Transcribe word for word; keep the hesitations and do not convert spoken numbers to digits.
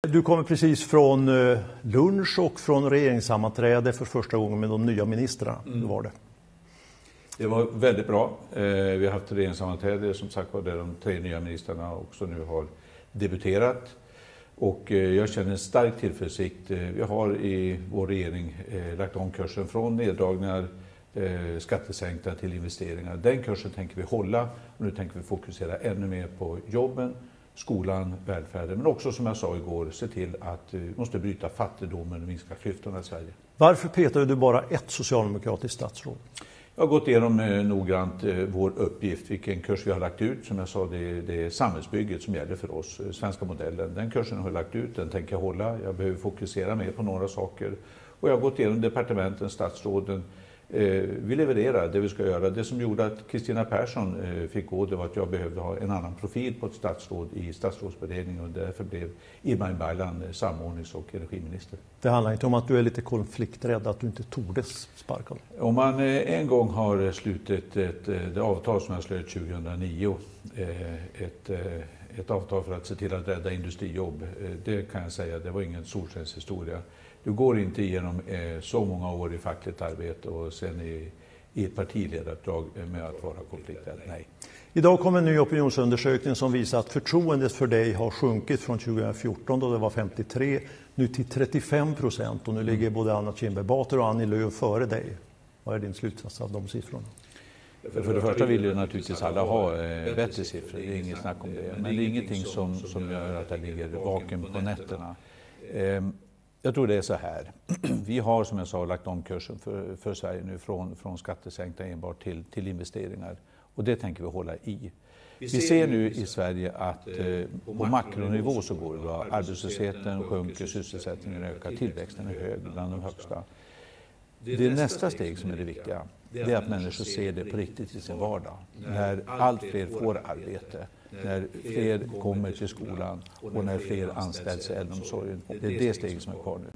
Du kommer precis från lunch och från regeringssammanträde för första gången med de nya ministrarna. Mm. Hur var det? Det var väldigt bra. Vi har haft regeringssammanträde som sagt var där de tre nya ministrarna också nu har debuterat. Och jag känner en stark tillförsikt. Vi har i vår regering lagt om kursen från neddragningar, skattesänkningar till investeringar. Den kursen tänker vi hålla och nu tänker vi fokusera ännu mer på jobben, skolan, välfärden. Men också som jag sa igår, se till att vi måste bryta fattigdomen och minska klyftorna i Sverige. Varför petade du bara ett socialdemokratiskt statsråd? Jag har gått igenom eh, noggrant eh, vår uppgift, vilken kurs vi har lagt ut. Som jag sa, det, det är samhällsbygget som gäller för oss, eh, svenska modellen. Den kursen har jag lagt ut, den tänker jag hålla. Jag behöver fokusera mer på några saker. Och jag har gått igenom departementen, statsråden. Eh, vi levererar det vi ska göra. Det som gjorde att Kristina Persson eh, fick gå, det var att jag behövde ha en annan profil på ett statsråd i statsrådsberedningen. Och därför blev Ibrahim Baylan eh, samordnings- och energiminister. Det handlar inte om att du är lite konflikträdd, att du inte tordes sparka? Om man eh, en gång har slutit ett, ett, det avtal som jag slöt tjugohundranio, eh, ett, eh, ett avtal för att se till att rädda industrijobb, eh, det kan jag säga, det var ingen solskenshistoria. Du går inte igenom eh, så många år i fackligt arbete och sen i, i ett partiledaruppdrag med att vara konflikträdd. Nej. Idag kom en ny opinionsundersökning som visar att förtroendet för dig har sjunkit från tjugohundrafjorton då det var femtiotre nu till trettiofem procent och nu ligger både Anna Kinberg Batra och Annie Lööf före dig. Vad är din slutsats av de siffrorna? För det första vill ju naturligtvis alla ha eh, bättre siffror, det är inget snack om det. Men det är ingenting som, som gör att jag ligger vaken på nätterna. Eh, Jag tror det är så här. Vi har som jag sa lagt om kursen för, för Sverige nu från, från skattesänkningar enbart till, till investeringar. Och det tänker vi hålla i. Vi ser nu i Sverige att eh, på makronivå så går det bra. Arbetslösheten sjunker, sysselsättningen ökar, tillväxten är hög, bland de högsta. Det är nästa steg som är det viktiga. Det är att människor ser det på riktigt i sin vardag. När allt fler får arbete, när fler kommer till skolan och när fler anställs i äldreomsorgen. Det är det steget som är kvar nu.